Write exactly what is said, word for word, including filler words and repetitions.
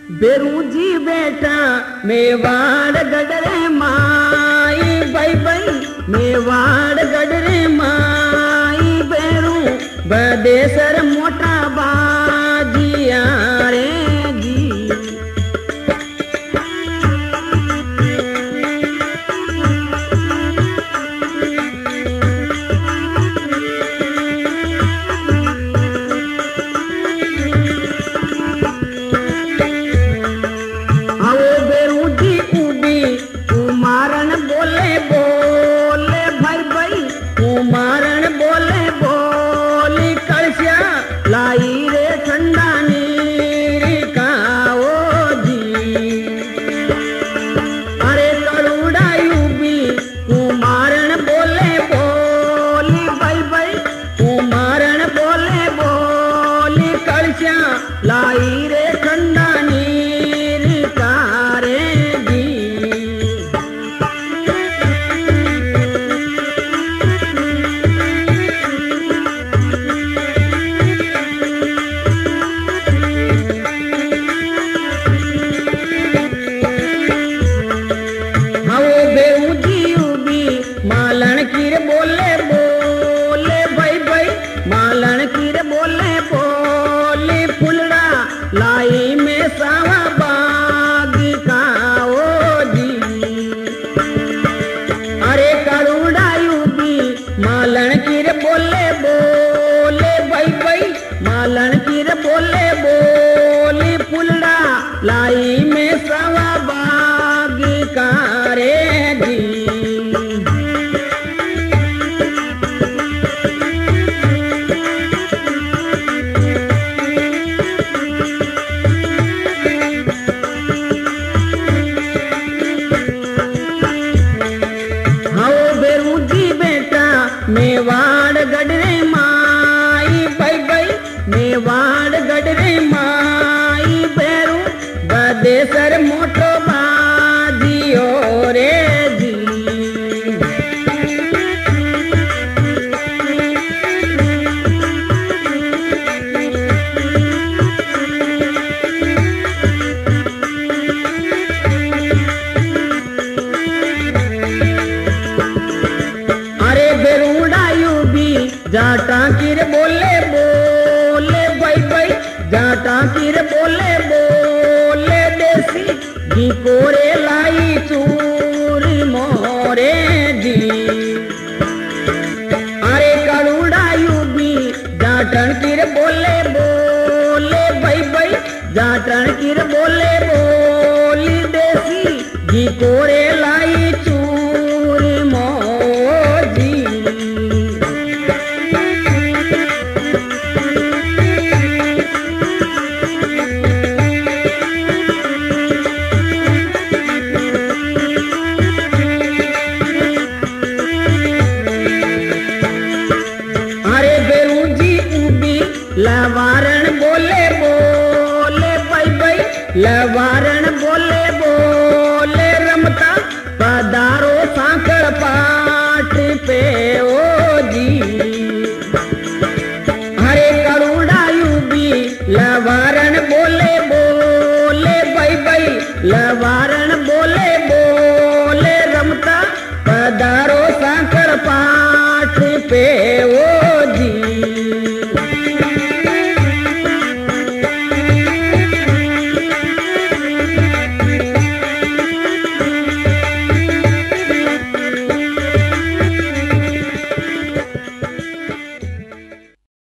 बेरूजी बेटा मेवाड़ गडरे माई भाई भाई मेवाड़ गडरे माई बेरू बदेसर मोटा बाजिया रे जी। लाई रे ठंडा नीर कारे जी। हाँ बेऊजी उबी मालन की रे बोले बोले भाई भाई मालन की रे बोले बोले फुलड़ा लाई में सावा बाग का ओ जी। अरे करुड़ायु भी मालन की रे बोले बोले भाई भाई मालन की रे बोले बोले फुलड़ा लाई में सावा बाग का रे जी। मेवाड़ गडरे माई भाई भाई मेवाड़ गडरे माई बेरू बदेसर मोटो बाजियो रे जी। जाटा की रे बोले बोले भाई भाई जाटा की रे बोले बोले देसी घी कोरे लाई चूर मोरे जी। अरे करुड़ायु भी जाटन की रे बोले बोले भाई भाई जाटन की रे बोले बोली देसी घी कोरे लाई चूर मोर जी। लवारण बोले बोले भाई भाई लवारण बोले बोले रमता पधारो सांकड़ पाट पे ओ जी। हरे करुड़ायु भी लवारण बोले बोले भाई भाई लवारण बोले बोले रमता पधारो सांकड़ पाट पे